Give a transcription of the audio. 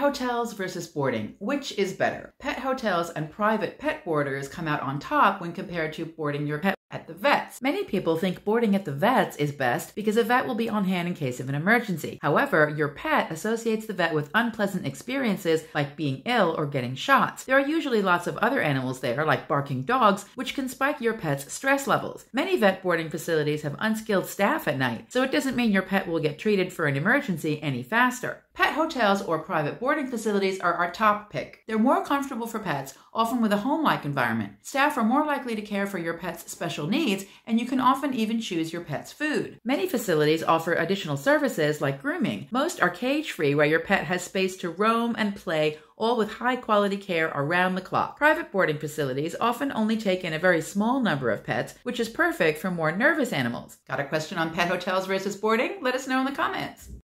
hotels versus boarding. Which is better? Pet hotels and private pet boarders come out on top when compared to boarding your pet at the vets. Many people think boarding at the vets is best because a vet will be on hand in case of an emergency. However, your pet associates the vet with unpleasant experiences like being ill or getting shots. There are usually lots of other animals there, like barking dogs, which can spike your pet's stress levels. Many vet boarding facilities have unskilled staff at night, so it doesn't mean your pet will get treated for an emergency any faster. Pet hotels or private boarding facilities are our top pick. They're more comfortable for pets, often with a home-like environment. Staff are more likely to care for your pet's special needs, and you can often even choose your pet's food. Many facilities offer additional services like grooming. Most are cage-free, where your pet has space to roam and play, all with high-quality care around the clock. Private boarding facilities often only take in a very small number of pets, which is perfect for more nervous animals. Got a question on pet hotels versus boarding? Let us know in the comments.